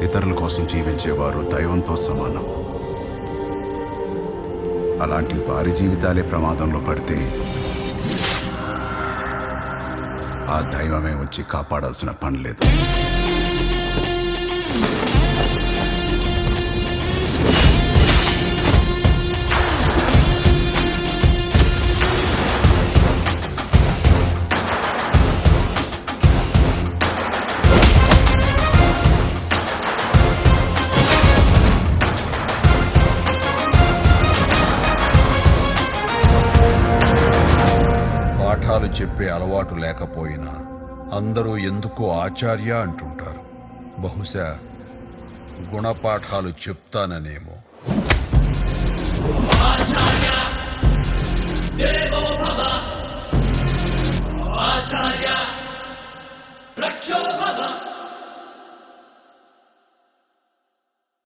ఇతరుల కోసం జీవించేవారు దైవంతో సమానం. అలాంటి వారి జీవితాలే ప్రమాదంలో పడితే ఆ దైవమే వచ్చి కాపాడాల్సిన పని లేదు. పాఠాలు చెప్పే అలవాటు లేకపోయినా అందరూ ఎందుకో ఆచార్య అంటుంటారు. బహుశా గుణపాఠాలు చెప్తాననేమో. ఆచార్య దేవో భవ, ఆచార్య రక్షో భవ.